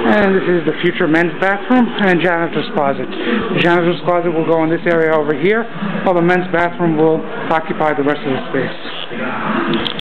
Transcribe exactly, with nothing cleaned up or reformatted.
And this is the future men's bathroom and janitor's closet. The janitor's closet will go in this area over here, while the men's bathroom will occupy the rest of the space.